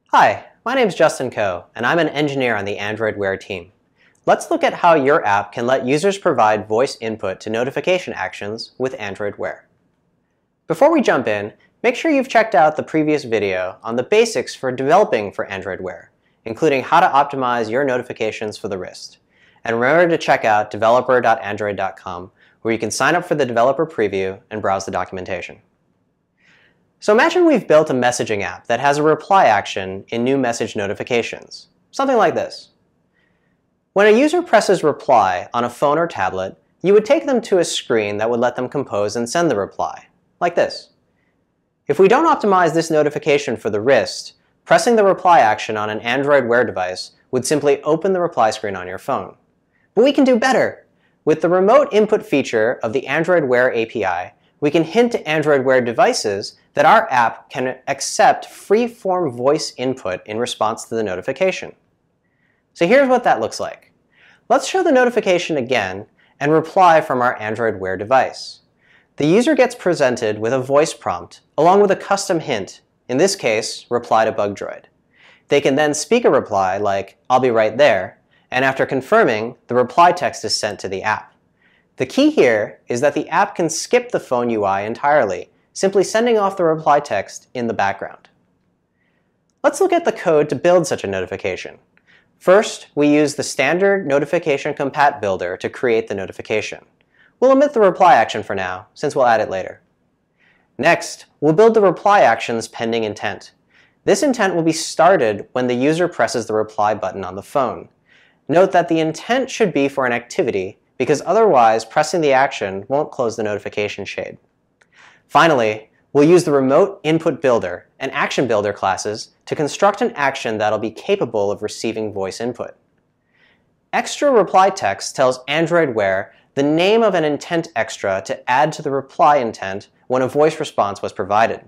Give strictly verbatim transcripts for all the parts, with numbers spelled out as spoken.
Hi, my name is Justin Coe, and I'm an engineer on the Android Wear team. Let's look at how your app can let users provide voice input to notification actions with Android Wear. Before we jump in, make sure you've checked out the previous video on the basics for developing for Android Wear, including how to optimize your notifications for the wrist. And remember to check out developer dot android dot com, where you can sign up for the developer preview and browse the documentation. So imagine we've built a messaging app that has a reply action in new message notifications. Something like this. When a user presses reply on a phone or tablet, you would take them to a screen that would let them compose and send the reply, like this. If we don't optimize this notification for the wrist, pressing the reply action on an Android Wear device would simply open the reply screen on your phone. But we can do better. With the remote input feature of the Android Wear A P I, we can hint to Android Wear devices that our app can accept free-form voice input in response to the notification. So here's what that looks like. Let's show the notification again and reply from our Android Wear device. The user gets presented with a voice prompt along with a custom hint, in this case, reply to BugDroid. They can then speak a reply like, "I'll be right there," and after confirming, the reply text is sent to the app. The key here is that the app can skip the phone U I entirely, simply sending off the reply text in the background. Let's look at the code to build such a notification. First, we use the standard notification compat builder to create the notification. We'll omit the reply action for now, since we'll add it later. Next, we'll build the reply action's pending intent. This intent will be started when the user presses the reply button on the phone. Note that the intent should be for an activity, because otherwise pressing the action won't close the notification shade. Finally, we'll use the remote input builder and action builder classes to construct an action that'll be capable of receiving voice input. Extra reply text tells Android Wear the name of an intent extra to add to the reply intent when a voice response was provided.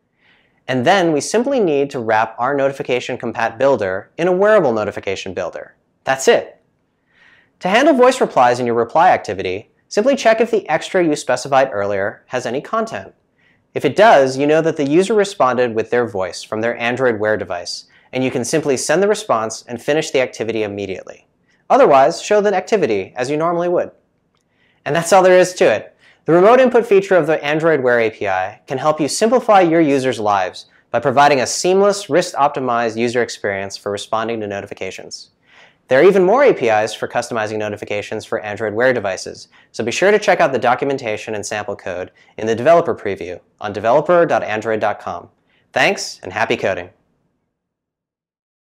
And then we simply need to wrap our notification compat builder in a wearable notification builder. That's it. To handle voice replies in your reply activity, simply check if the extra you specified earlier has any content. If it does, you know that the user responded with their voice from their Android Wear device, and you can simply send the response and finish the activity immediately. Otherwise, show the activity as you normally would. And that's all there is to it. The remote input feature of the Android Wear A P I can help you simplify your users' lives by providing a seamless, wrist-optimized user experience for responding to notifications. There are even more A P Is for customizing notifications for Android Wear devices, so be sure to check out the documentation and sample code in the developer preview on developer dot android dot com. Thanks, and happy coding!